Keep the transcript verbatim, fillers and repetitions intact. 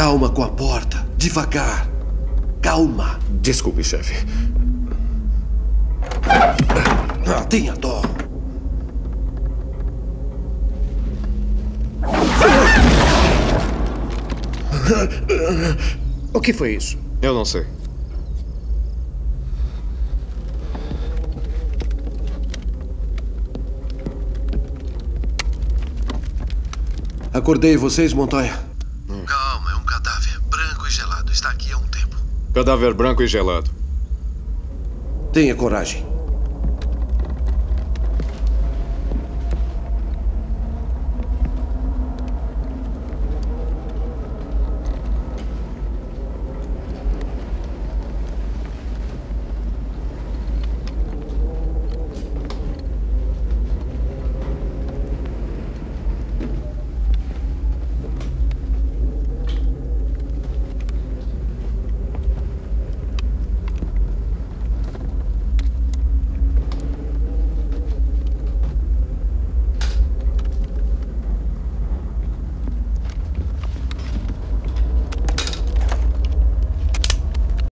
Calma com a porta. Devagar. Calma. Desculpe, chefe. Ah, tenha dó. O que foi isso? Eu não sei. Acordei vocês, Montoya? Hum. Calma, é um cadáver branco e gelado. Está aqui há um tempo. Cadáver branco e gelado. Tenha coragem.